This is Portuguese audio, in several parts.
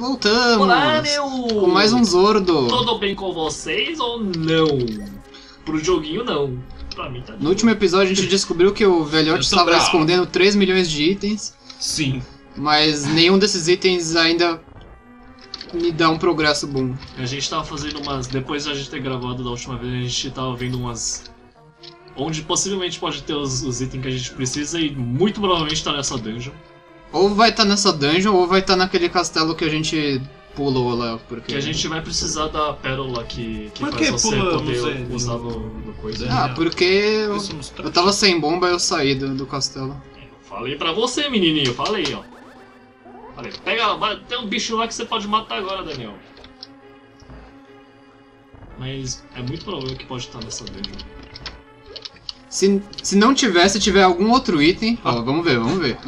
Voltamos! Olá, meu! Com mais um Zordo! Tudo bem com vocês ou não? Pro joguinho, não. Pra mim tá. No último episódio a gente descobriu que o velhote estava bravo. escondendo 3 milhões de itens, Sim. mas nenhum desses itens ainda me dá um progresso bom. A gente tava fazendo umas. Depois da gente ter gravado da última vez, a gente tava vendo umas. Onde possivelmente pode ter os itens que a gente precisa e muito provavelmente tá nessa dungeon. Ou vai estar nessa dungeon, ou vai estar naquele castelo que a gente pulou lá. Porque Que a gente vai precisar da pérola que Por faz que você pulamos poder ele? usar no coisa. Ah, porque Somos eu trouxas. tava sem bomba e eu saí do castelo. Falei pra você, menininho, falei, ó. Falei, pega, tem um bicho lá que você pode matar agora, Daniel. Mas é muito provável que pode estar nessa dungeon. Se não tiver, se tiver algum outro item... Ó, vamos ver.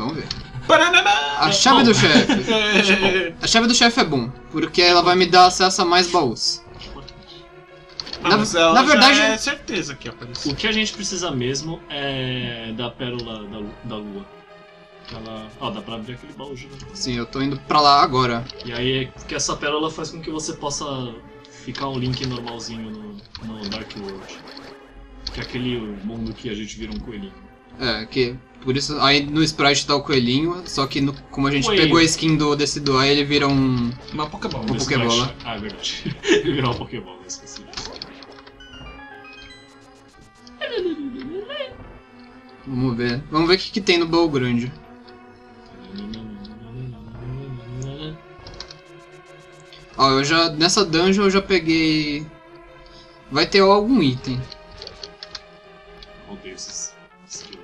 A chave do chefe. A chave do chefe é bom, porque ela vai me dar acesso a mais baús. Na verdade- é certeza que apareceu. O que a gente precisa mesmo é da pérola da lua. Que ela... Ó, dá pra abrir aquele baú já. Sim, eu tô indo pra lá agora. E aí, que essa pérola faz com que você possa ficar um Link normalzinho no Dark World. Que é aquele mundo que a gente vira um coelhinho. É, que... Por isso, aí no sprite tá o coelhinho, só que como a gente Coelho. pegou a skin do Decidueye, ele vira um... Uma Pokébola. Uma Pokébola. Ah, é verdade. Ele virou uma Pokébola, eu esqueci disso. Vamos ver. Vamos ver o que tem no baú grande. Ó, eu já... Nessa dungeon eu já peguei... Vai ter algum item. Odeio esses skills.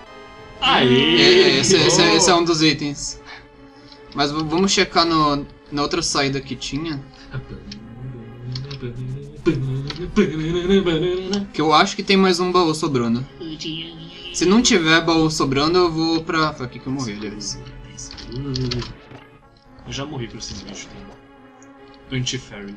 Aê! Esse é um dos itens. Mas vamos checar na outra saída que tinha. Que eu acho que tem mais um baú sobrando. Se não tiver baú sobrando, eu vou pra... Foi aqui que eu morri, aliás. Eu já morri pra esses bichos também. Do Anti-Fairy.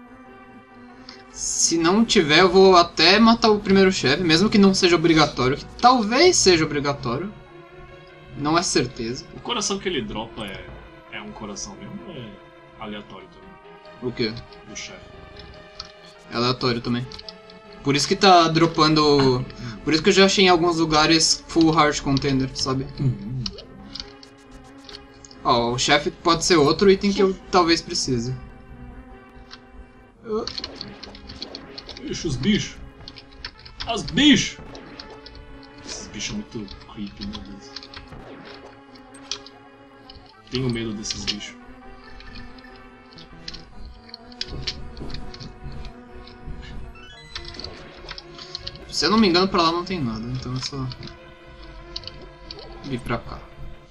Se não tiver, eu vou até matar o primeiro chefe, mesmo que não seja obrigatório. Que talvez seja obrigatório. Não é certeza. O coração que ele dropa é um coração mesmo ou é aleatório também? O quê? Do chefe. É aleatório também. Por isso que tá dropando... Por isso que eu já achei em alguns lugares full heart contender, sabe? Ó, o chefe pode ser outro item que eu talvez precise. Deixa os bichos. As bichos! Esses bichos são muito creepy, meu Deus. Tenho medo desses bichos. Se eu não me engano, pra lá não tem nada, então é só... vir pra cá.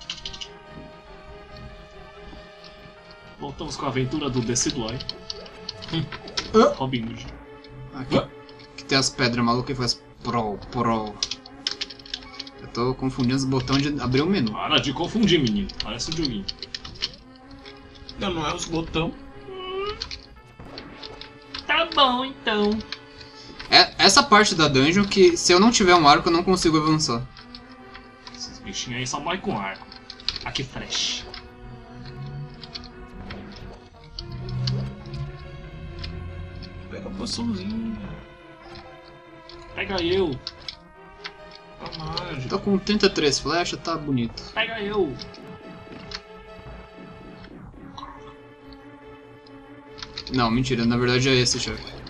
Voltamos com a aventura do Decidueye. Robin Hood. Aqui que tem as pedras malucas que faz pro. Eu tô confundindo os botões de abrir o menu. Para de confundir, menino. Parece um joguinho. Não é os botão. Tá bom, então. É essa parte da dungeon que, se eu não tiver um arco, eu não consigo avançar. Esses bichinhos aí só morrem com arco. Aqui fresh. Pega a poçãozinha. Pega eu. A mágica. Tô com 33 flechas, tá bonito. Pega eu. Não, mentira, na verdade é esse chefe.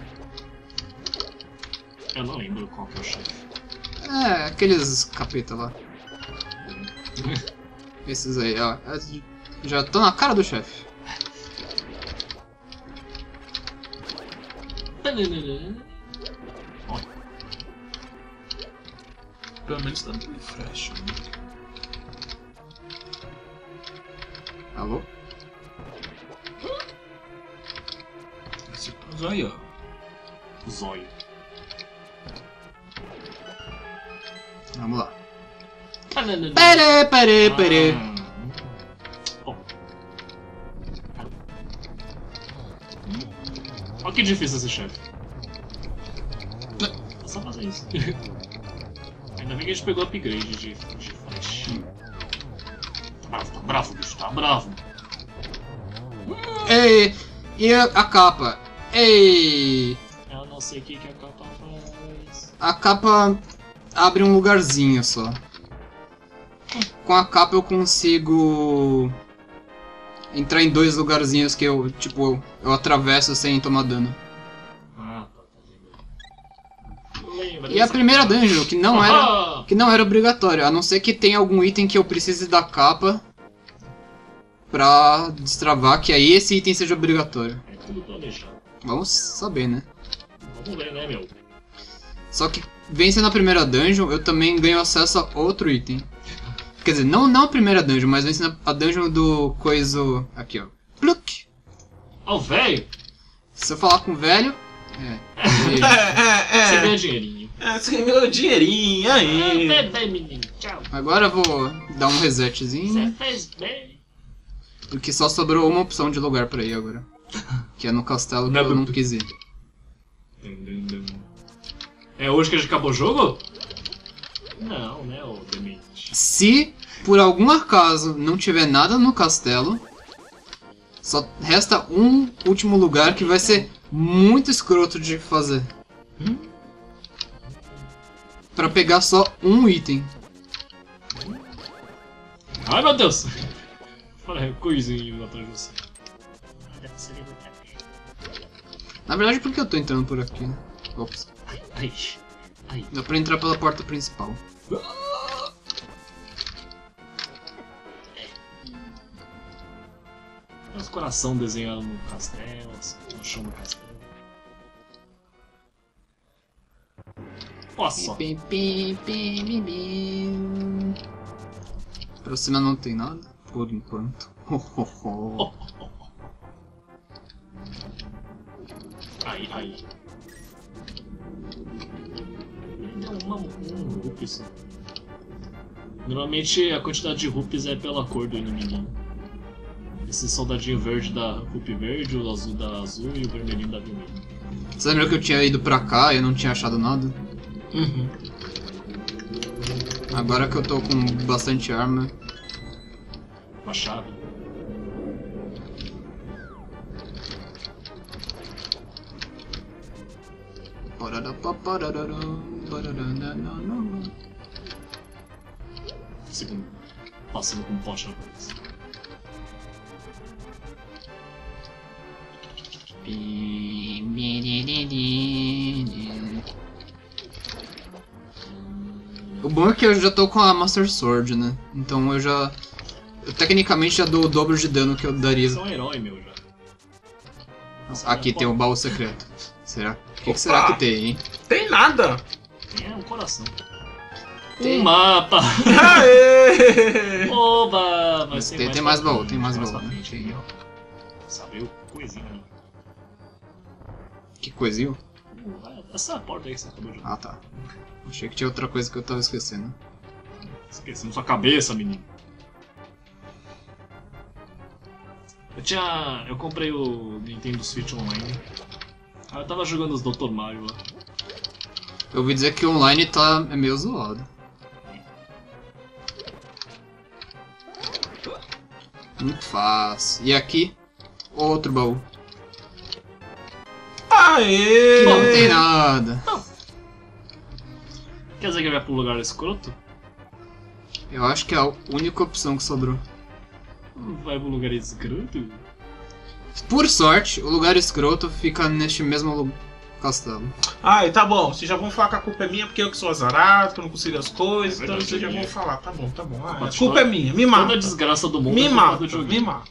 Eu não lembro qual que é o chefe. É, aqueles capeta lá. Esses aí, ó. Já tô na cara do chefe. Pelo menos tá no refresh. Alô? Esse aí, ó. Zóio. Vamos lá. Pere. Bom. Olha que difícil esse chefe. É só fazer isso. Ainda bem que a gente pegou upgrade de flash. Tá bravo, bicho, tá bravo. Ei! E a capa? Ei! Eu não sei o que a capa faz. A capa abre um lugarzinho só. Com a capa eu consigo entrar em 2 lugarzinhos que eu, tipo, eu atravesso sem tomar dano. E a primeira dungeon, que não era obrigatório, a não ser que tenha algum item que eu precise da capa pra destravar, que aí esse item seja obrigatório. É tudo planejado. Vamos saber, né? Vamos ver, né, meu? Só que vencendo a primeira dungeon, eu também ganho acesso a outro item. Quer dizer, não a primeira dungeon, mas vencendo a dungeon do coiso... Aqui, ó. Pluk! Ó, o velho! Se eu falar com o velho... Você ganha dinheirinho. Você ganhou dinheirinho aí. Bem, menino. Tchau. Agora eu vou dar um resetzinho. Você fez bem. Porque só sobrou uma opção de lugar pra ir agora. Que é no castelo que eu não quis ir. É hoje que a gente acabou o jogo? Não, né, ô demente. Se por algum acaso não tiver nada no castelo, só resta um último lugar que vai ser muito escroto de fazer. Pra pegar só um item. Ai meu Deus! Olha, coisinho atrás de você. Na verdade, por que eu tô entrando por aqui? Ops. Ai. Dá pra entrar pela porta principal. Tem uns coração desenhado no castelo, no chão do castelo. Nossa! Pra cima não tem nada, por enquanto. Ai. Um rupees. Normalmente a quantidade de rupees é pela cor do inimigo. Esse soldadinho verde dá rupe verde, o azul dá azul e o vermelhinho dá vermelho. Você lembra que eu tinha ido pra cá e eu não tinha achado nada? Agora que eu tô com bastante arma. Uma chave. Segundo. Passando com um pote na cabeça. O bom é que eu já tô com a Master Sword, né? Então eu tecnicamente já dou o dobro de dano que eu daria. Você é um herói, meu, já. Nossa, aqui tem um baú secreto. Será? O que será que tem, hein? Tem nada! Tem um coração. Tem. Um mapa! Aê! Oba! Mas tem mais baú, tem mais baú. Frente, sabe o coisinho ali. Que coisinho? Essa porta aí que você acabou de ver. Ah, tá. Achei que tinha outra coisa que eu tava esquecendo. Esquecendo sua cabeça, menino. Eu comprei o Nintendo Switch Online. Aí eu tava jogando os Dr. Mario lá. Eu ouvi dizer que o online é meio zoado. Muito fácil. E aqui, outro baú. Aê! Não tem nada. Quer dizer que vai pro lugar escroto? Eu acho que é a única opção que sobrou. Vai pro lugar escroto? Por sorte, o lugar escroto fica neste mesmo castelo. Ai, tá bom. Vocês já vão falar que a culpa é minha porque eu que sou azarado, que eu não consigo as coisas, então vocês já vão falar. Tá bom. Ah, a culpa é minha, me mata. Toda a desgraça do mundo Me é culpa mata, do joguinho. me mata.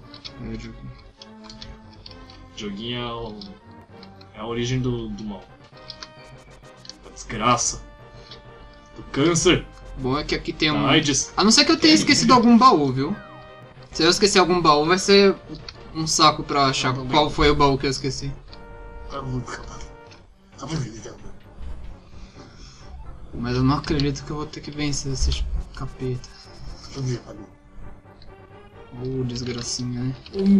Joguinho é a origem do mal. Da desgraça. Do câncer. Bom é que aqui tem um... AIDS. A não ser que eu tenha esquecido algum baú, viu? Se eu esquecer algum baú, vai ser um saco pra achar qual foi o baú que eu esqueci. Mas eu não acredito que eu vou ter que vencer esses capeta. Desgracinha, né?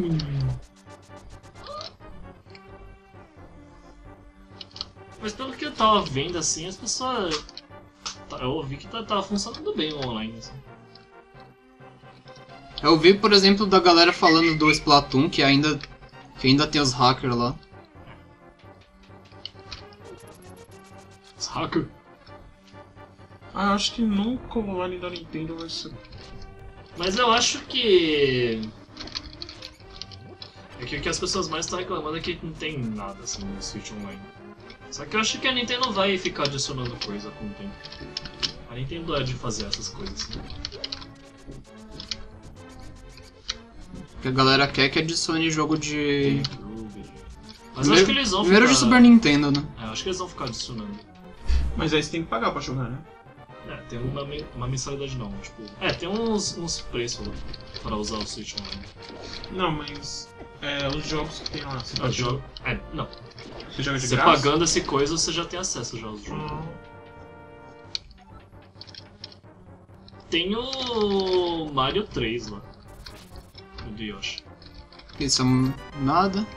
Mas pelo que eu tava vendo assim, as pessoas... Eu ouvi que tava funcionando bem o online, assim. Eu vi, por exemplo, da galera falando do Splatoon, que ainda tem os hackers lá. Os hackers? Ah, acho que nunca o online da Nintendo vai ser... Mas eu acho que... É que o que as pessoas mais estão reclamando é que não tem nada assim no Switch Online. Só que eu acho que a Nintendo vai ficar adicionando coisa com o tempo. A Nintendo é de fazer essas coisas. O que a galera quer que adicione jogo de... Mas eu acho que eles vão Primeiro ficar... de Super Nintendo, né? É, eu acho que eles vão ficar adicionando. Mas aí você tem que pagar pra jogar, né? É, tem uma mensalidade não, tipo... É, tem uns preços lá pra usar o Switch Online. Não, mas... os jogos que tem lá, você Não, não. Você joga de Você graça? pagando esse coisa, você já tem acesso já aos jogos. Tem o Mario 3 lá. O do Yoshi. Isso é nada.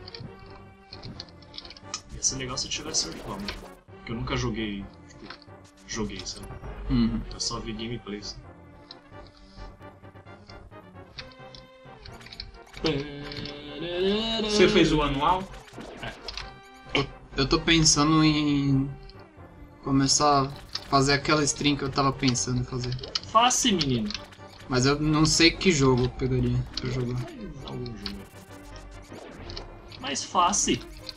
Ia ser legal se tivesse virtual, né? Porque eu nunca joguei, sabe? Uhum. Eu só vi gameplays. Você fez o anual? Eu tô pensando em começar a fazer aquela stream que eu tava pensando em fazer. Fácil, menino. Mas eu não sei que jogo eu pegaria pra jogar. Algum jogo. Mais fácil.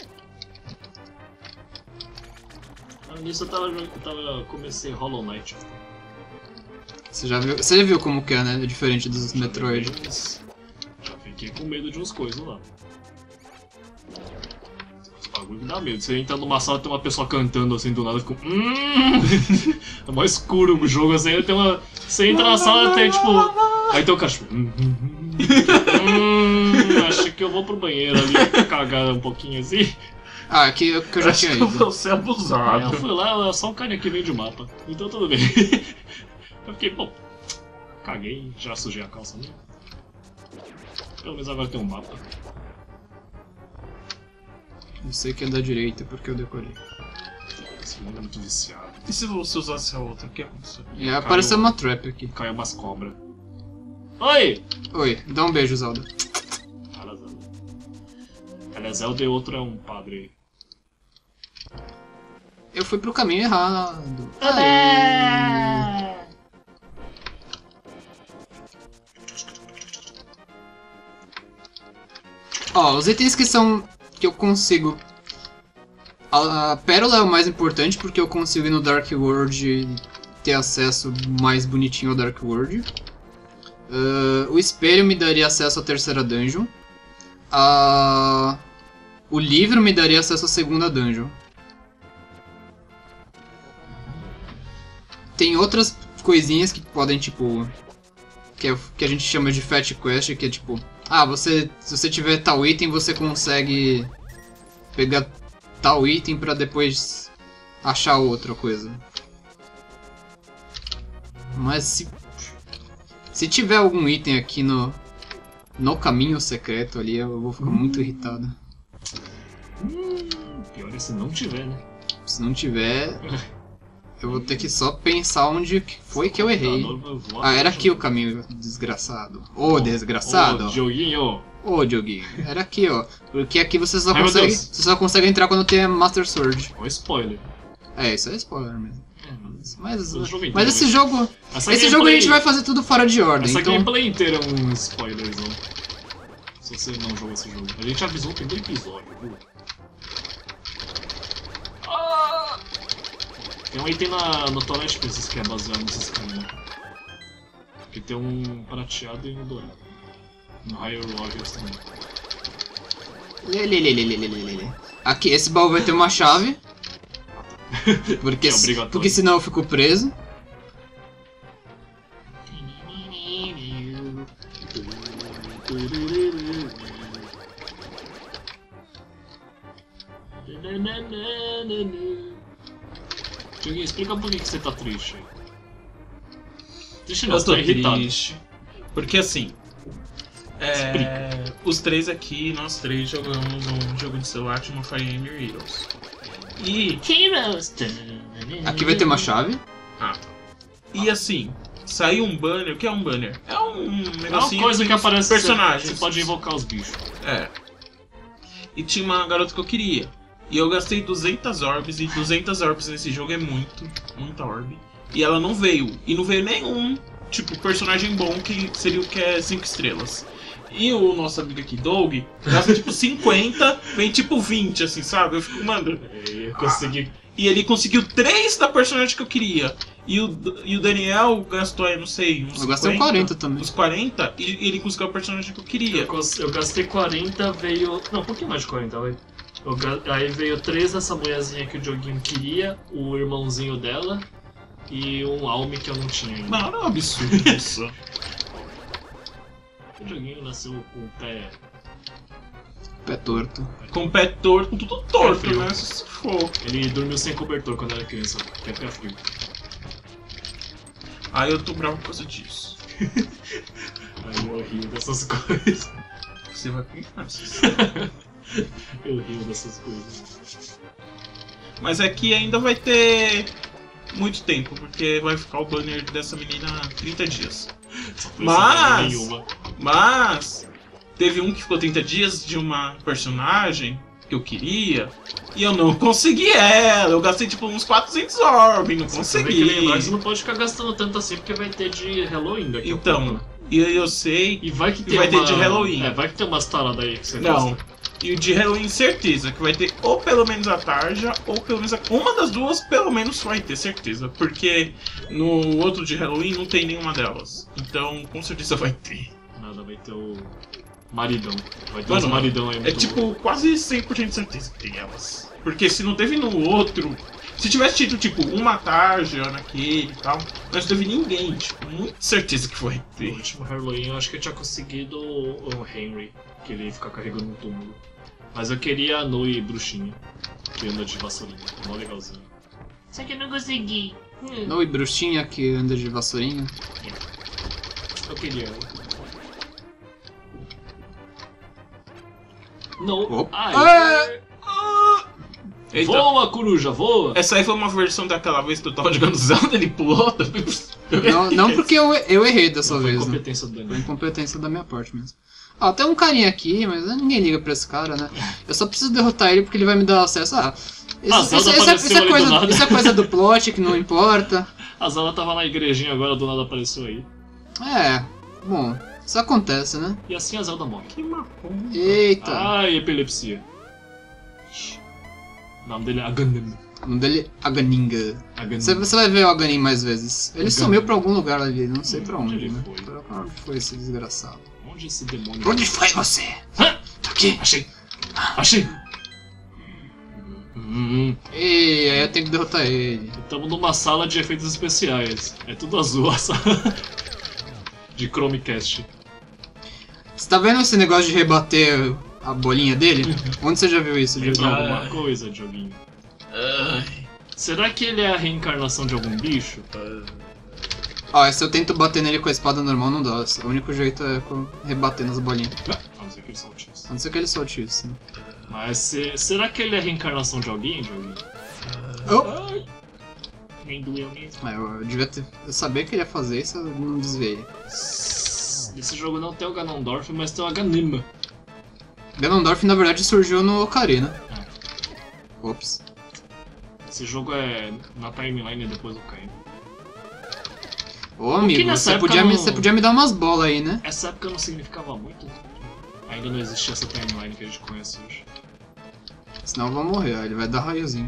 Nisso eu comecei Hollow Knight. Você já viu como que é, né? É diferente dos Metroid. Já fiquei com medo de uns coisas lá. Os bagulho que dá medo. Você entra numa sala e tem uma pessoa cantando assim do nada e fica. É mais escuro o jogo assim. Tem uma... Você entra na sala e tem tipo. Aí tem o cara tipo. Acho que eu vou pro banheiro ali cagar um pouquinho assim. Ah, que eu já tinha ido. Você é abusado. Eu fui lá, só um carinha que veio de mapa. Então tudo bem. Eu fiquei, pô, caguei, já sujei a calça mesmo. Pelo menos agora tem um mapa. Eu sei que é da direita porque eu decorei. Esse mundo é muito viciado. E se você usasse a outra, o que aconteceu? E apareceu uma trap aqui. Caiu umas cobras. Oi! Oi, dá um beijo, Zelda. Ela é Zelda. Ela é Zelda e outro é um padre. Eu fui pro caminho errado. Ó, os itens que eu consigo... A pérola é o mais importante porque eu consigo ir no Dark World e ter acesso mais bonitinho ao Dark World. O espelho me daria acesso à terceira dungeon. O livro me daria acesso à segunda dungeon. Tem outras coisinhas que podem, tipo... Que a gente chama de Fetch Quest, que é tipo... se você tiver tal item, você consegue pegar tal item pra depois achar outra coisa. Mas se tiver algum item aqui no caminho secreto ali, eu vou ficar muito irritado. Pior é se não tiver, né? Se não tiver, eu vou ter que só pensar onde foi que eu errei. Era aqui o caminho, desgraçado. Ô, desgraçado. Ô, joguinho. Ô, Dioguinho, era aqui, ó. Porque aqui você só consegue entrar quando tem a Master Sword. Ó, spoiler. Isso é spoiler mesmo. Mas esse jogo a gente vai fazer tudo fora de ordem. Essa então... gameplay inteira é um spoilerzão. Se você não jogou esse jogo. A gente avisou no primeiro episódio, viu? Tem um item no Twilight Princess que é baseado nesses caminhos. Que tem um prateado e um dourado. No Hyrule Warriors também. Aqui, esse baú vai ter uma chave. Porque senão eu fico preso. Dioguinho, explica por que você tá triste. Triste não, Eu você tô tá irritado. triste. Porque assim... os três aqui, nós três jogamos um jogo de celular chamado Fire Emblem Heroes. E... Aqui vai ter uma chave. E assim, saiu um banner. O que é um banner? É um negocinho. É uma coisa que aparece. Personagens. Você pode invocar os bichos. É. E tinha uma garota que eu queria. E eu gastei 200 orbs. E 200 orbs nesse jogo é muita orb. E ela não veio. E não veio nenhum, tipo, personagem bom que seria o que é 5 estrelas. E o nosso amigo aqui, Doug, gasta tipo 50, vem tipo 20, assim, sabe? Eu fico, mano. Eu consegui. E ele conseguiu 3 da personagem que eu queria. E o Daniel gastou, eu não sei, uns 50. Eu gastei 40 também. Uns 40 e ele conseguiu a personagem que eu queria. Eu gastei 40, veio. Não, um pouquinho mais de 40, vai. Aí veio 3 dessa mulherzinha que o Dioguinho queria, o irmãozinho dela e um Alme que eu não tinha ainda. Não, não é um absurdo isso. O Dioguinho nasceu com o pé. Pé torto. Com o pé torto, com tudo torto, frio. né? Se for. Ele dormiu sem cobertor quando era criança, que é pé frio. Aí eu tô bravo por causa disso. Aí eu rio dessas coisas. Você vai pensar. Eu rio dessas coisas. Mas aqui ainda vai ter muito tempo, porque vai ficar o banner dessa menina 30 dias. Mas teve um que ficou 30 dias de uma personagem que eu queria e eu não consegui ela. Eu gastei tipo uns 400 orbs, não consegui. Você não pode ficar gastando tanto assim porque vai ter de Halloween daqui a Então, pouco. e eu sei. E vai que E vai ter de Halloween. É, vai que tem umas taradas aí que você Não. gosta. E o de Halloween, certeza, que vai ter ou pelo menos a tarja, ou pelo menos uma das duas, pelo menos vai ter, certeza. Porque no outro de Halloween não tem nenhuma delas. Então, com certeza vai ter. Nada, vai ter o maridão. Vai ter Mano, os maridão aí. É muito tipo bom. quase 100% de certeza que tem elas. Porque se não teve no outro... Se tivesse tido, tipo, uma tarja naquele e tal, mas não teve ninguém, tipo, muito certeza que vai No ter. último Halloween eu acho que eu tinha conseguido o Henry, que ele fica carregando um túmulo. Mas eu queria a Nui bruxinha, que anda de vassourinha, mó legalzinho. Só que eu não consegui. Não, e bruxinha que anda de vassourinha. Eu queria ela. Não. Opa. Ai, Eita. voa, coruja, voa! Essa aí foi uma versão daquela vez que eu tava jogando Zelda, ele pulou. Não porque eu errei dessa Não foi vez, né? competência do Foi Daniel. incompetência da minha parte mesmo. Ó, tem um carinha aqui, mas ninguém liga pra esse cara, né? Eu só preciso derrotar ele porque ele vai me dar acesso. Zelda apareceu ali do nada. Isso é coisa do plot que não importa. A Zelda tava na igrejinha agora, do nada apareceu aí. É, bom, isso acontece, né? E assim a Zelda morre. Que macumba. Eita, Ai, epilepsia. O nome dele é Aganim. o nome dele é Aganinga. Aganim. Você vai ver o Aganin mais vezes. Ele Aganin. sumiu pra algum lugar ali, não sei pra Onde onde, ele né? foi? Pra onde foi esse desgraçado? Onde esse demônio... Onde foi você? Hã? Tá aqui. Achei! Achei! E aí eu tenho que derrotar ele. Estamos numa sala de efeitos especiais. É tudo azul a sala. De Chromecast. Você tá vendo esse negócio de rebater a bolinha dele? Onde você já viu isso, Lembra Diogo? alguma coisa, Dioguinho? Será que ele é a reencarnação de algum bicho? Ó, se eu tento bater nele com a espada normal, não dá. O único jeito é rebater nas bolinhas. A não ser que ele solte isso. A não ser que ele solte isso, né? Mas será que ele é a reencarnação de alguém, Dioguinho? Oh! Ai, nem doeu mesmo. Mas eu devia eu sabia que ele ia fazer isso, eu não desviei. Esse jogo não tem o Ganondorf, mas tem o Aganima. Ganondorf, na verdade, surgiu no Ocarina. Ops. Esse jogo é na timeline depois do Caim. Ô, amigo, nessa você época podia, não- você podia me dar umas bolas aí, né? Essa época não significava muito. Ainda não existia essa timeline que a gente conhece hoje. Senão eu vou morrer, ó, ele vai dar raiozinho.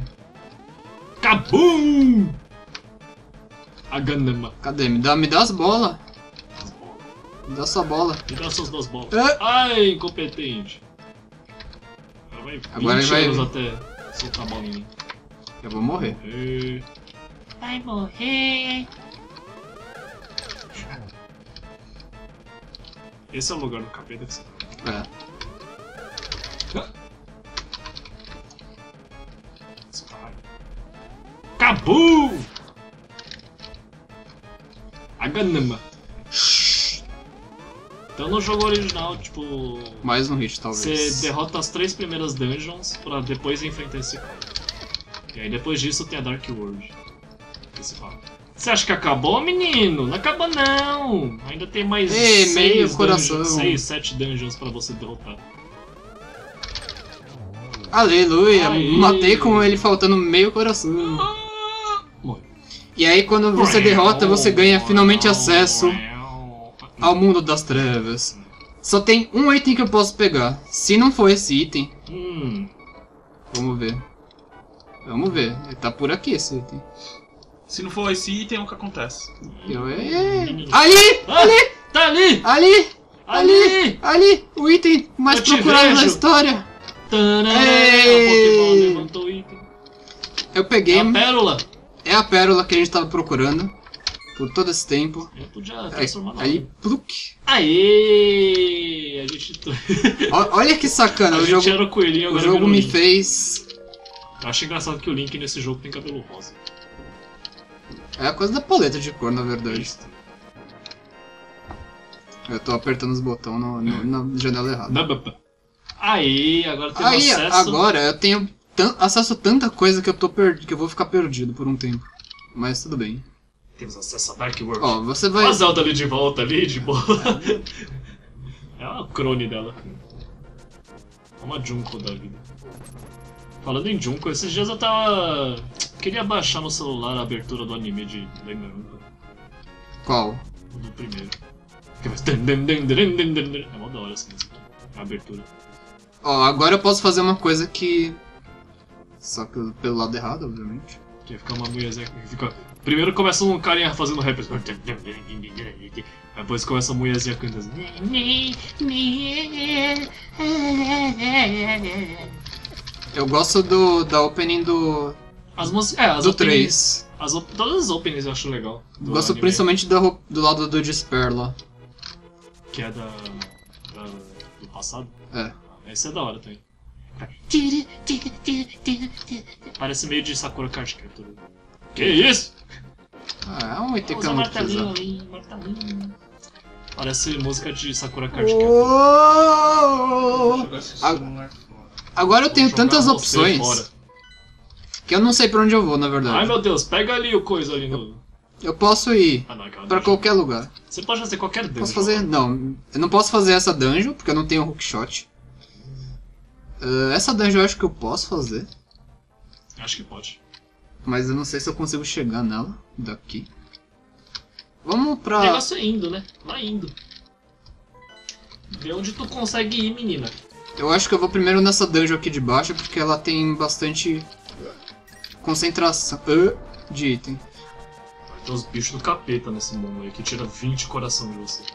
Kabum! Aganima. Cadê? Me dá as bolas. Me dá sua bola. Me dá suas 2 bolas. É. Ai, incompetente. Agora ele 20 vai- anos até soltar a bolinha. Eu vou morrer. E... Vai morrer. Esse é o lugar do capeta que você tá. É. Você tá lá. Kabum! Aganima. Então no jogo original, tipo... Mais um hit, talvez. Você derrota as 3 primeiras dungeons pra depois enfrentar esse cara. E aí depois disso tem a Dark World. Que você fala, Você acha que acabou, menino? Não acabou não! Ainda tem mais Ei, meio coração. 6, 7 dungeons pra você derrotar. Aleluia, Aí. matei com ele faltando meio coração. Morreu. E aí quando você derrota, você ganha finalmente acesso ao mundo das trevas. Só tem um item que eu posso pegar. Se não for esse item, vamos ver. Vamos ver, ele tá por aqui esse item. Se não for esse item, é o que acontece. Ali! Ali! Tá ali! Ali! Ali! Ali! O item mais Eu te procurado da vejo. história! Tanana, Ei. o Pokémon levantou o item. Eu É peguei, a pérola! é a pérola que a gente tava procurando por todo esse tempo. Eu podia Aí, transformar na aí hora. pluk. Aê! A gente, Olha que sacana, a o gente jogo, era o coelhinho, o agora jogo virou me Link. fez... Eu acho engraçado que o Link nesse jogo tem cabelo rosa. É a coisa da paleta de cor, na verdade. Eu tô apertando os botões na janela errada. Aí, agora temos Aí, acesso. agora eu tenho acesso a tanta coisa que eu tô que eu vou ficar perdido por um tempo. Mas tudo bem. Temos acesso a Dark World. Ó, você vai... Olha a Zelda ali de volta, ali, de boa. É uma crone dela. É uma Junko da vida. Falando em Junko, esses dias eu tava... Queria baixar no celular a abertura do anime de Danganronpa. Qual? O do primeiro. É mó da hora essa música. A abertura. Ó, agora eu posso fazer uma coisa que... Só que pelo lado errado, obviamente. Que fica uma mulherzinha que fica... Primeiro começa um carinha fazendo rap. Depois começa a mulherzinha cantando. Eu gosto da opening do As músicas... as do openings- 3. Todas as openings eu acho legal. do Gosto anime, principalmente do lado do Despair lá. Que é do passado. É. Esse é da hora também. Parece meio de Sakura Card Captor. Que isso? Ah, é um item que Usa é muito martelinho pesado. ali, martelinho. Parece música de Sakura Card Captor. Oh! Jogar esse Ah, celular fora. Agora eu tenho Vou jogar tantas você opções fora. que eu não sei pra onde eu vou, na Ai verdade. meu Deus, pega ali o coisa ali no. Eu posso ir Ah não, aquela pra dungeon. qualquer lugar. Você pode fazer qualquer dungeon. Posso fazer... Não, eu não posso fazer essa dungeon porque eu não tenho hookshot. Essa dungeon eu acho que eu posso fazer, Acho que pode. mas eu não sei se eu consigo chegar nela daqui. Vamos O pra... negócio é indo, né? Vai indo. Vê onde tu consegue ir, menina. Eu acho que eu vou primeiro nessa dungeon aqui de baixo porque ela tem bastante concentração de item. Vai ter os bichos do capeta nesse mundo aí que tira 20 coração de você.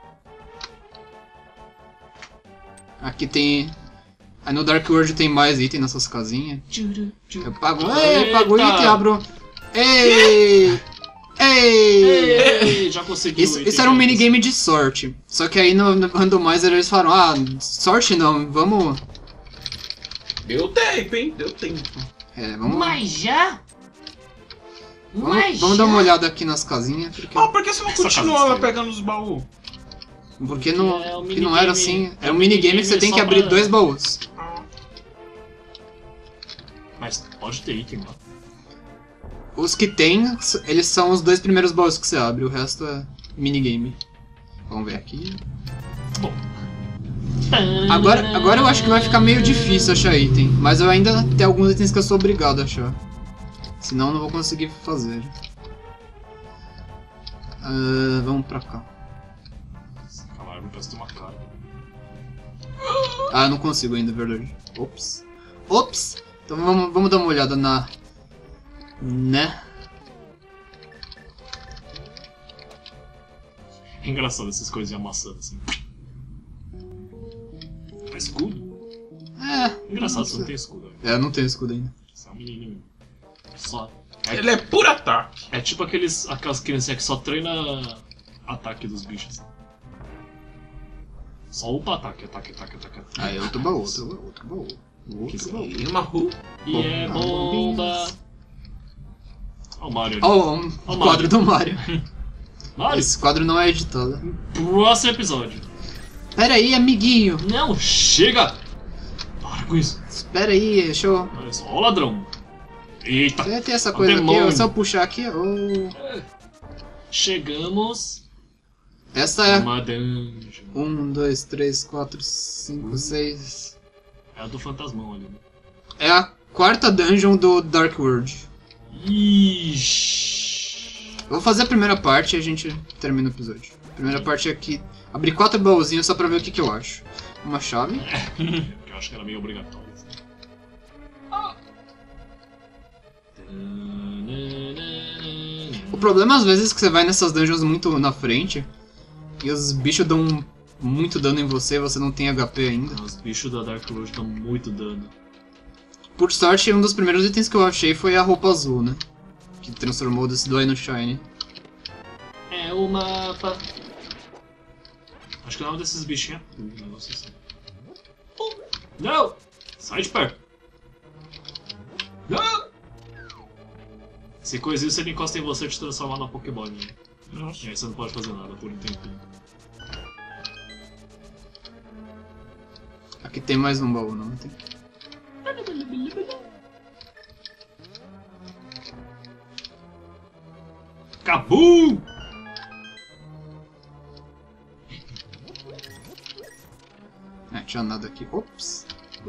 Aqui tem... Aí no Dark World tem mais item nessas casinhas. Eu pago... Eita! Ei, pago item, abro... Ei! Ei! Ei, já consegui o Isso item era um que eu minigame de sorte. Só que aí no Randomizer eles falaram, ah, sorte não, vamos... Deu tempo, hein? Deu tempo. Vamos... Mas já? Vamos dar uma olhada aqui nas casinhas, porque, Ah, por que você não Essa continua casa lá estranha. pegando os baús? porque não, É um que não era minigame- assim. É um minigame que você tem que só abrir pra- 2 baús. Mas pode ter item lá. Os que tem, eles são os 2 primeiros baús que você abre, o resto é minigame. Vamos ver aqui. Bom, Agora eu acho que vai ficar meio difícil achar item, mas eu ainda tenho alguns itens que eu sou obrigado a achar. Senão eu não vou conseguir fazer. Vamos pra cá. aquela árvore parece ter uma cara. Ah, eu não consigo ainda, é verdade. Ops. Ops! Então vamos dar uma olhada na... Né? É engraçado essas coisinhas amassando assim. É escudo? Engraçado, você não tem escudo. Né? Eu não tenho escudo ainda. Você é um menininho. Só. Ele é por ataque. É tipo aquelas criancinhas que só treina ataque dos bichos. Só upa ataque. Aí outro baú, outro baú. Que Outro baú. E uma rua. E é bomba. Olha o Mario ali. Ó, um Ó, quadro do Mario. Mario, Esse quadro não é editado. próximo episódio. Pera aí, amiguinho. Não, chega! Para com isso. Espera aí, deixa eu... Olha só, ó o ladrão. Eita. Tem essa É um coisa aqui, demônio. se eu puxar aqui... Oh. chegamos Essa é numa dungeon. 1, 2, 3, 4, 5, 6. É a do fantasmão ali, né? É a quarta dungeon do Dark World. Ixi. Eu vou fazer a primeira parte e a gente termina o episódio. A primeira parte é aqui. Abrir 4 baúzinhos só pra ver o que eu acho. Uma chave. Eu acho que era meio obrigatório. Assim. O problema às vezes é que você vai nessas dungeons muito na frente e os bichos dão muito dano em você e você não tem HP ainda. Os bichos da Dark World dão muito dano. Por sorte, um dos primeiros itens que eu achei foi a roupa azul, né? Que transformou o Decidueye no Shine. É o mapa. Acho que o nome desses bichinhos é um negócio assim. Não! Sai de perto! Não! Se coisinha você encosta em você, te transformar numa Pokémon. Né? Nossa. E aí você não pode fazer nada por um tempinho. Aqui tem mais um baú, não tem? Kabum! Tinha nada aqui. Ops.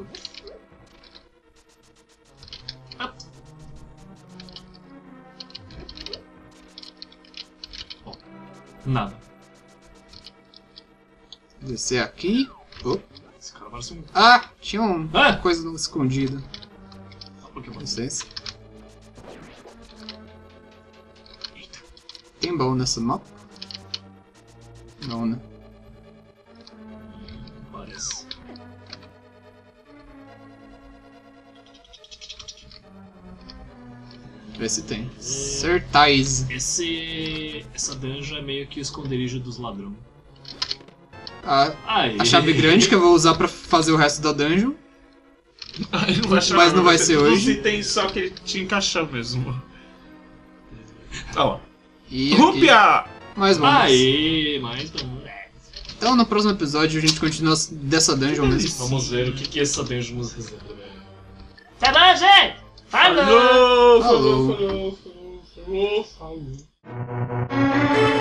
Nada. Descer aqui. Oh. Esse cara parece um Ah! Tinha uma Ah! coisa escondida. Pokémon. Licença. Tem baú nessa mapa? Não, né? Parece. Vê se tem. Certais. Essa dungeon é meio que o esconderijo dos ladrões. A chave grande que eu vou usar pra fazer o resto da dungeon. Ele não vai achar, Mas não vai ser hoje. Os itens só que ele te encaixar mesmo. Olha lá. E aqui, Rúpia! mais uma. Aê, mais um. Então no próximo episódio a gente continua dessa dungeon mesmo. Vamos ver o que essa dungeon nos reserva. Tá bom, gente? Falou! Falou! Falou. Falou! Falou! Falou! Falou!